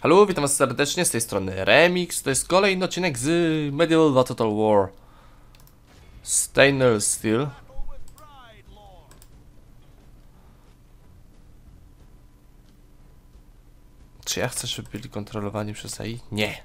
Halo, witam was serdecznie, z tej strony Remix. To jest kolejny odcinek z Medieval 2 Total War Stainless Steel. Czy ja chcę, żeby byli kontrolowani przez AI? Nie.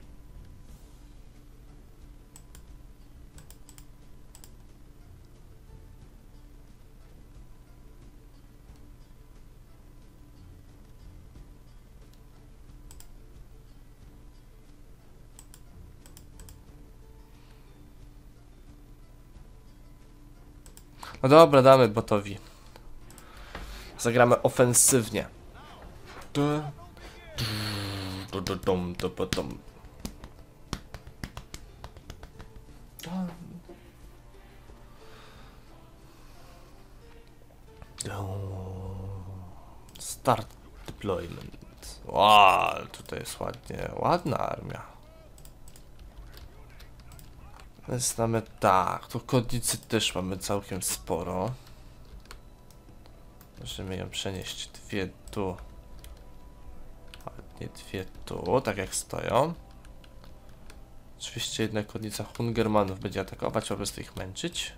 No dobra, damy botowi. Zagramy ofensywnie. Start deployment. Wow, tutaj jest ładnie, ładna armia. Więc mamy tak, tu konnicy też mamy całkiem sporo. Możemy ją przenieść dwie tu. Ładnie dwie tu, tak jak stoją. Oczywiście jedna konnica Hungermanów będzie atakować, po prostu ich męczyć.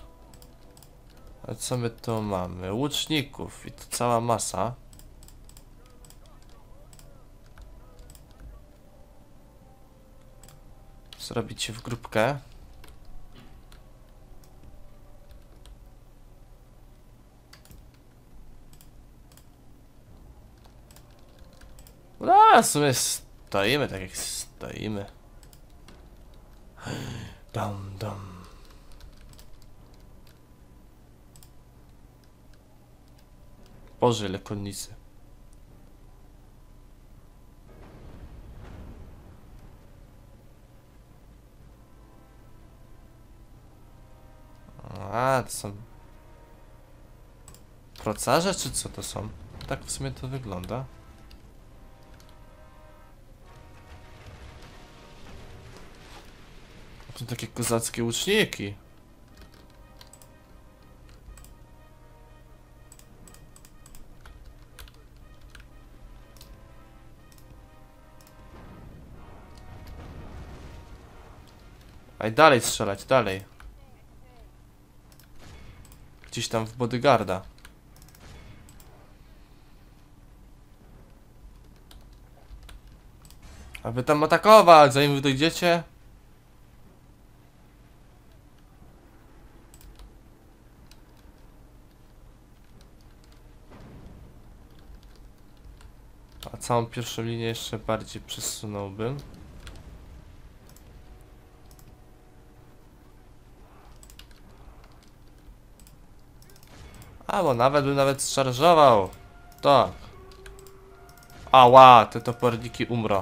A co my tu mamy? Łuczników i to cała masa. Zrobić się w grupkę. No, w sumie stoimy tak jak stoimy. Dam, dam. Boże, ile konnicy. A, to są procarze, czy co to są? Tak w sumie to wygląda. To takie kozackie łuczniki. Aj, dalej strzelać, dalej. Gdzieś tam w bodyguarda. Aby tam atakować, zanim wy dojdziecie. A całą pierwszą linię jeszcze bardziej przesunąłbym. A, bo nawet bym zszarżował. Tak. Ała, te toporniki umrą.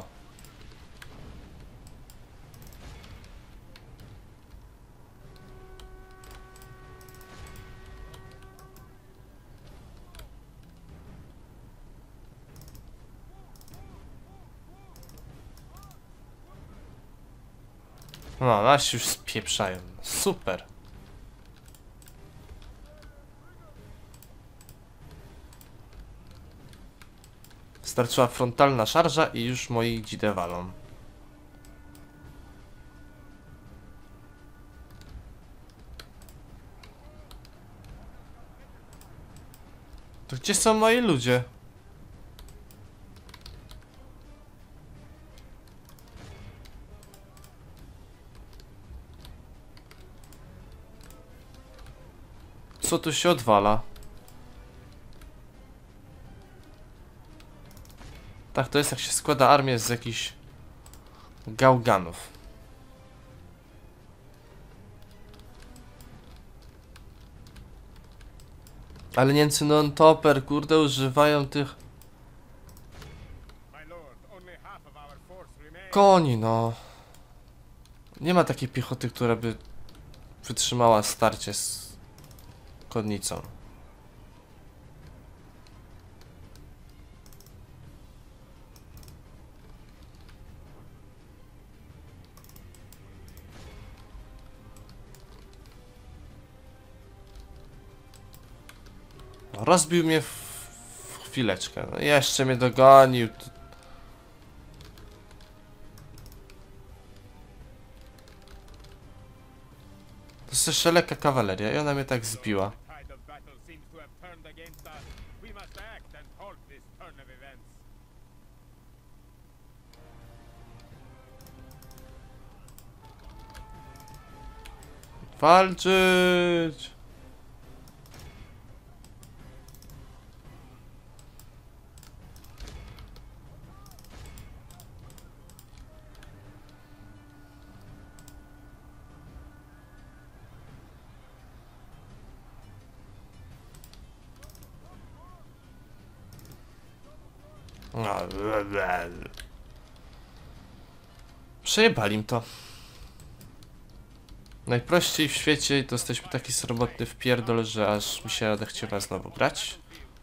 No, nasi już spieprzają. Super. Starczyła frontalna szarża i już moi dzidę walą. To gdzie są moi ludzie? Co tu się odwala? Tak, to jest jak się składa armię z jakichś gałganów. Ale Niemcy non-topper, kurde, używają tych koni, no. Nie ma takiej piechoty, która by wytrzymała starcie z konnicą. Rozbił mnie w chwileczkę. No jeszcze mnie dogonił. jest jeszcze lekka kawaleria i ona mnie tak zbiła. Walczyć! Przejebali im to. Najprościej w świecie to jesteśmy taki sromotny wpierdol, że aż mi się odechciewa znowu grać.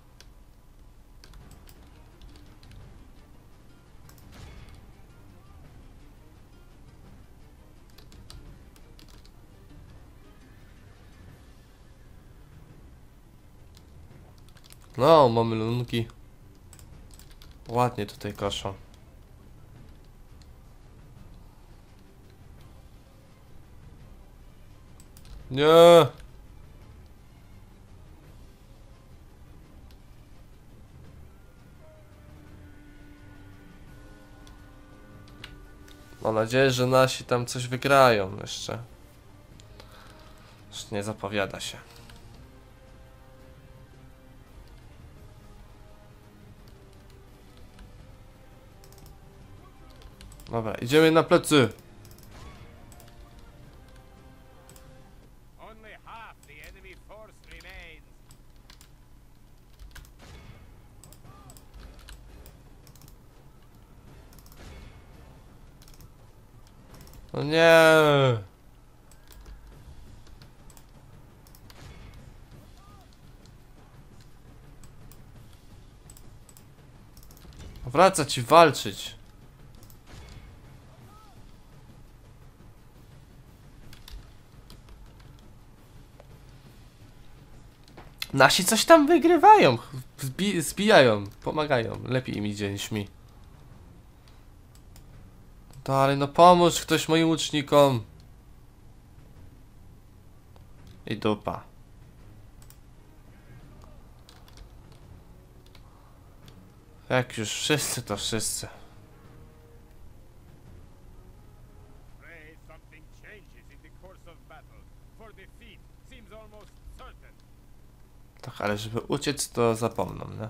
No, mamy lunki. Ładnie tutaj koszą. Nie. Mam nadzieję, że nasi tam coś wygrają jeszcze. Już nie zapowiada się. Dobra, idziemy na plecy. No nie. Wraca ci walczyć. Nasi coś tam wygrywają. Zbijają, pomagają. Lepiej im idzie niż mi. Dalej, no pomóż ktoś moim łucznikom. I dupa. Jak już wszyscy, to wszyscy. Tak, ale żeby uciec, to zapomną, nie?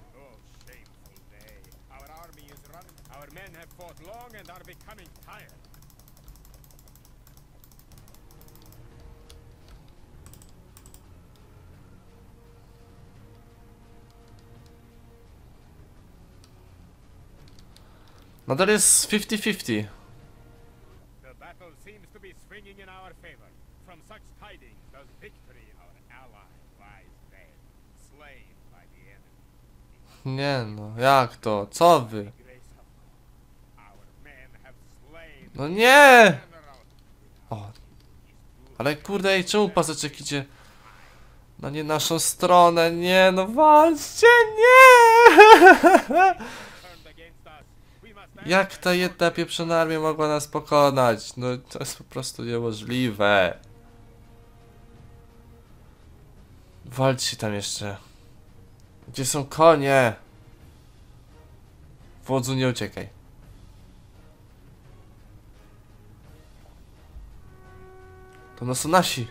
Nadal jest 50-50. The battle seems to be swinging in our favor. From such tidings does victory our ally lies dead, slain by the enemy. Nie no, jak to? Co wy? Grace of our men have slain No nie! general. O, ale kurde, i czemu paseczek idzie na nie naszą stronę? Nie, no walczcie, nie! Turned against us. We must Jak ta jedna pieprzona armia mogła nas pokonać? No to jest po prostu niemożliwe. Walczcie tam jeszcze. Gdzie są konie? Wodzu, nie uciekaj. To no są nasi.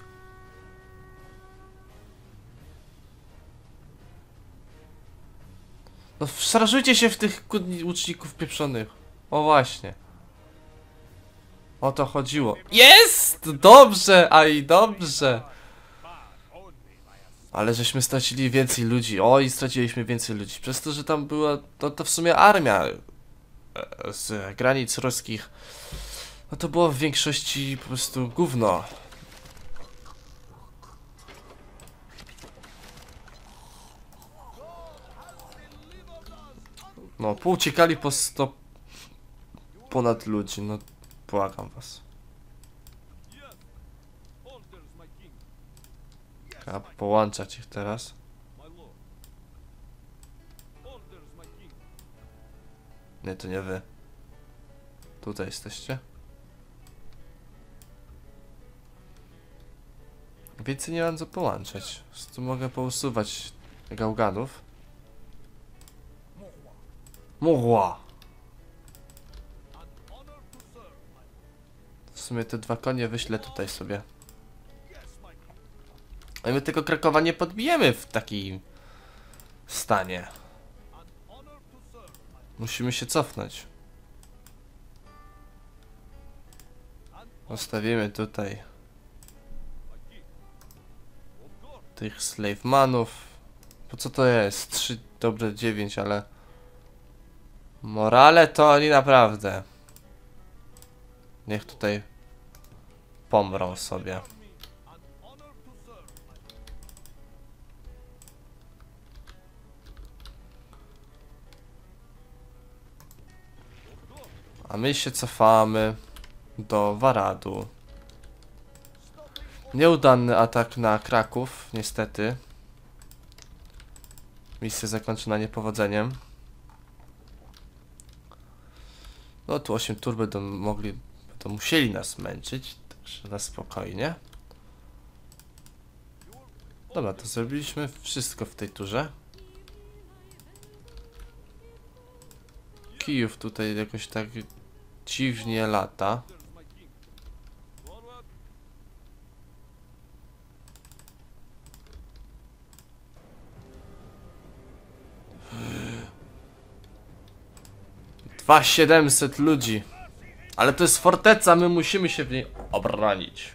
No szarżujcie się w tych łuczników pieprzonych. O właśnie. O to chodziło. Jest! Dobrze, aj dobrze. only by a Ale żeśmy stracili więcej ludzi. Oj, straciliśmy więcej ludzi. Przez to, że tam była to w sumie armia z granic ruskich. No to było w większości po prostu gówno. No, pouciekali po 100 ponad ludzi, no błagam was. Trzeba połączać ich teraz. Nie, to nie wy. Tutaj jesteście. Więcej nie mam co połączać. Tu mogę pousuwać gałganów. Muchła! W sumie te 2 konie wyślę tutaj sobie. A my tego Krakowa nie podbijemy w takim stanie. Musimy się cofnąć. Zostawimy tutaj tych slavemanów. Po co to jest? 3, dobre 9, ale morale to oni naprawdę. Niech tutaj pomrą sobie. A my się cofamy do Waradu. Nieudany atak na Kraków, niestety. Misja zakończona niepowodzeniem. No tu 8 tur będą musieli nas męczyć, także na spokojnie. Dobra, to zrobiliśmy wszystko w tej turze. Kijów tutaj jakoś tak dziwnie lata. Dwa 700 ludzi. Ale to jest forteca, my musimy się w niej obronić.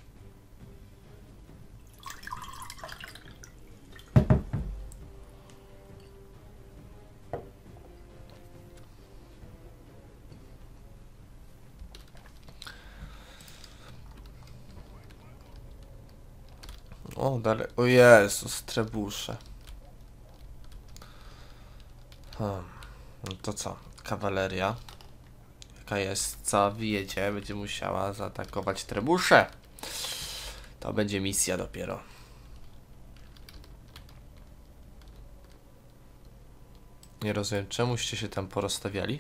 O, dalej. O Jezus, trebusze. No to co? Kawaleria. Jaka jest? Co wyjedzie? Będzie musiała zaatakować trebusze. To będzie misja dopiero. Nie rozumiem, czemuście się tam porozstawiali?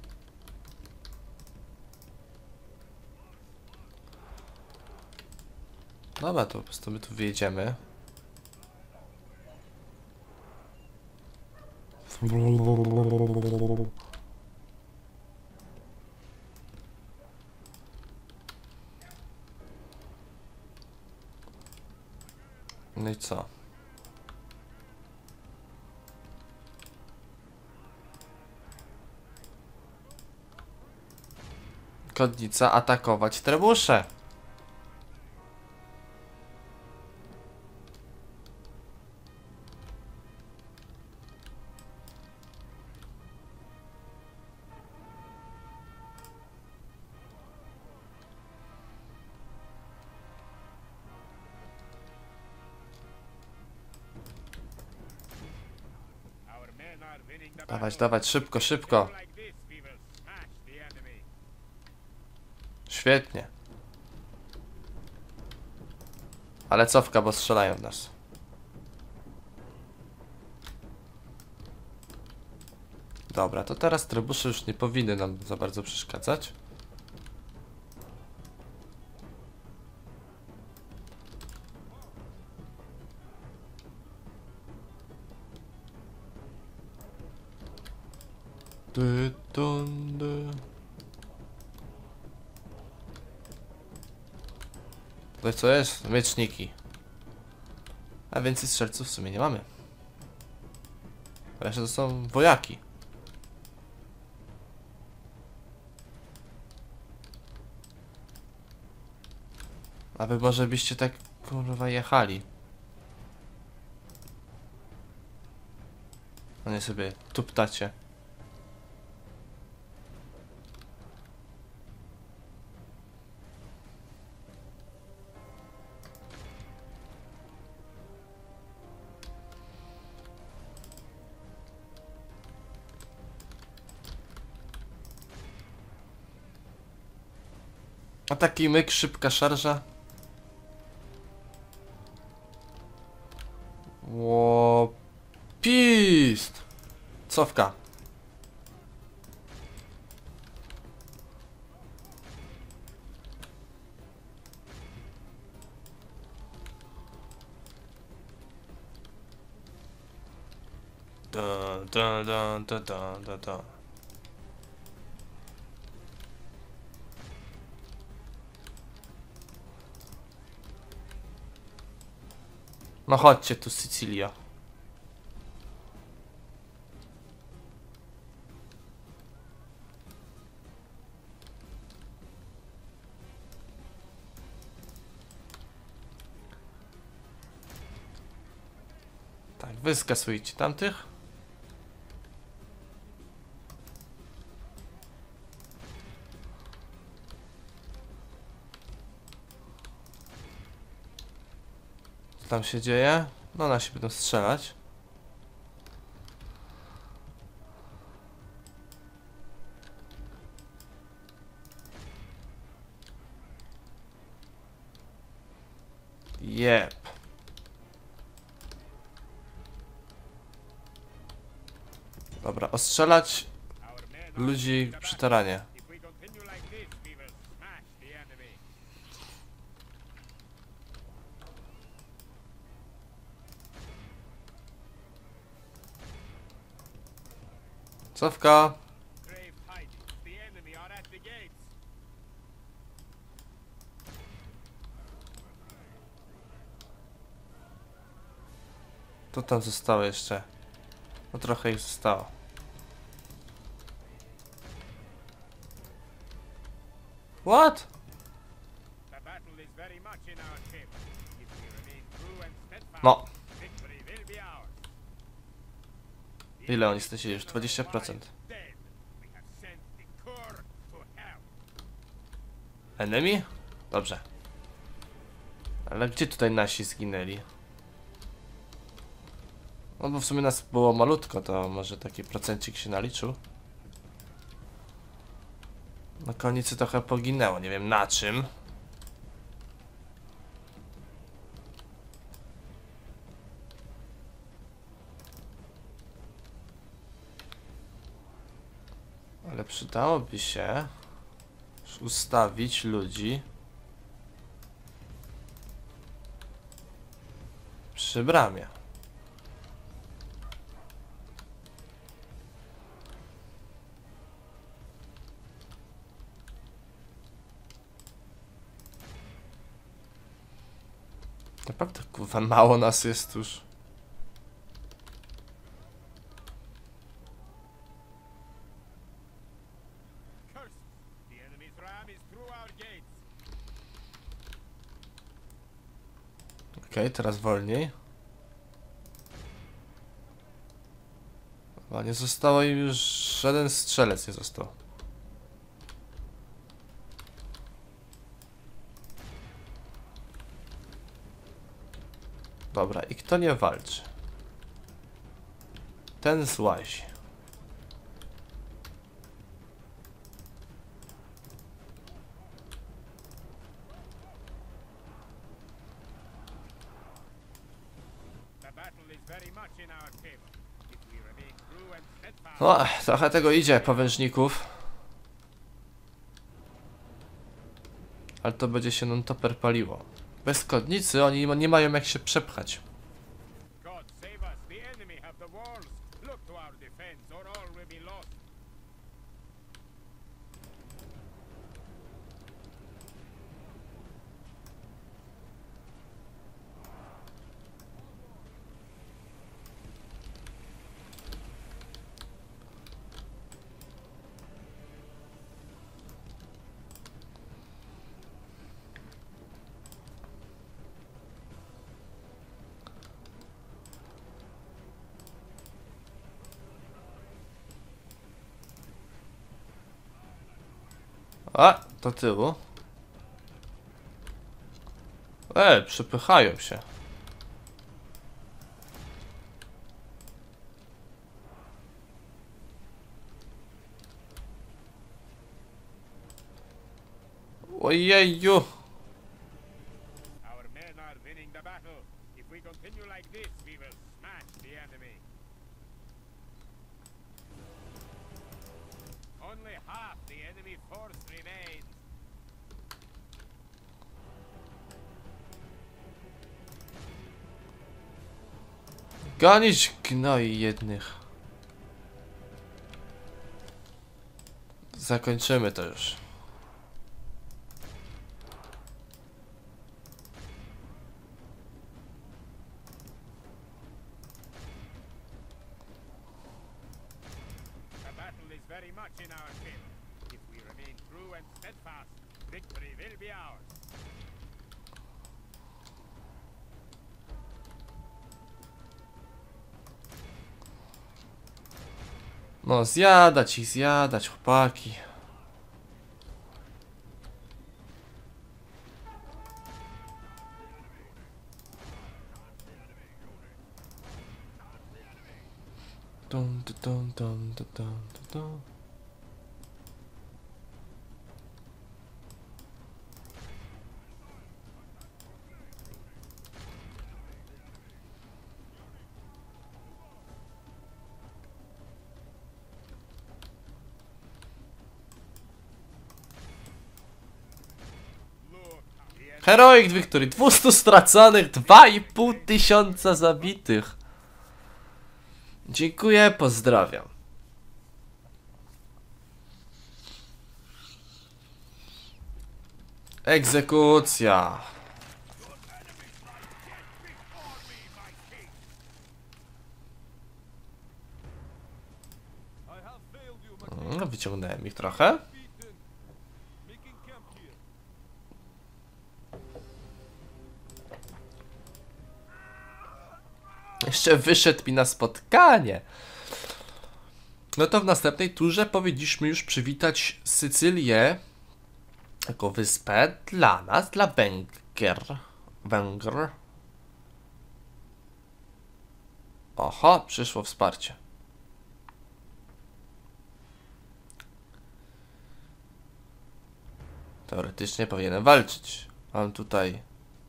Dobra, to po prostu my tu wyjedziemy. No i co? Konnica atakować trebusze. Our men are winning the Dawać, battle. dawać, szybko, szybko. Like this, we will smash the enemy. Świetnie. Ale cofka, bo strzelają w nas. Dobra, to teraz trebusze już nie powinny nam za bardzo przeszkadzać. Dy, dun, dy. Tutaj co jest? Mieczniki. A więcej strzelców w sumie nie mamy. Reszta to są wojaki. A wy może byście tak kurwa jechali. A nie sobie tuptacie. A taki myk, szybka szarża. Łopist! Cofka. Da. No chodźcie tu, Sycylia. Tak, wy skasujcie tamtych. Co tam się dzieje? No, nasi będą strzelać. Jep. Dobra, ostrzelać Our men are ludzi winning the przy battle. terenie. If we continue like this, we will smash the enemy. Cofka. Grave tidings. The enemy are at the gates. To tam zostało jeszcze. No trochę ich zostało. What? The battle is very much in our favor. If we remain true and steadfast, No. victory will be ours. Ile oni stracili już? 20%. Dead. We have sent the core to hell. Enemy? Dobrze. Ale gdzie tutaj nasi zginęli? No bo w sumie nas było malutko, to może taki procencik się naliczył. Na konicy trochę poginęło, nie wiem na czym. Ale przydałoby się ustawić ludzi przy bramie. Naprawdę kurwa mało nas jest już. Curses! The enemy's ram is through our gates. Okej, teraz wolniej. Chyba nie zostało im już, żaden strzelec nie został. Dobra, i kto nie walczy? Ten złazi. The battle is very much in our favor. If we remain true and steadfast, No, trochę tego idzie, powężników. Ale to będzie się non-topper paliło. Bez kodnicy oni nie mają jak się przepchać. God save us. The enemy have the walls. Look to our defense, or all will be lost. A, do tyłu. Przepychają się. Ojeju. Our men are winning the battle. If we continue like this, we will smash the enemy. Only half the enemy force remains. Ganić gnoi jednych. zakończymy to już. The battle is very much in our favor. If we remain true and steadfast, victory will be ours. No zjadać ich, zjadać, chłopaki. Dum, dum, dum, dum, dum, dum. Look, the enemy Heroic Victory, 200 straconych, 2500 zabitych. Dziękuję, pozdrawiam. Egzekucja. I have failed you, my Wyciągnąłem ich trochę. beaten. Making camp here. Jeszcze wyszedł mi na spotkanie. No to w następnej turze powinniśmy już przywitać Sycylię jako wyspę dla nas, dla Węgier. Oho, przyszło wsparcie. Teoretycznie powinienem walczyć. Mam tutaj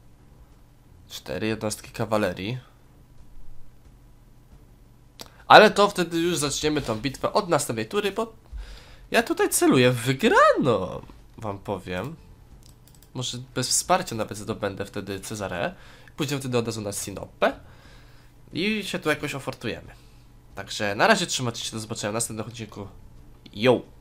4 jednostki kawalerii. Ale to wtedy już zaczniemy tą bitwę od następnej tury, bo ja tutaj celuję w wygraną, wam powiem. Może bez wsparcia nawet zdobędę wtedy Cezarę. Pójdziemy wtedy od razu na Sinopę i się tu jakoś ofortujemy. Także na razie trzymajcie się, do zobaczenia w następnym odcinku. Yo!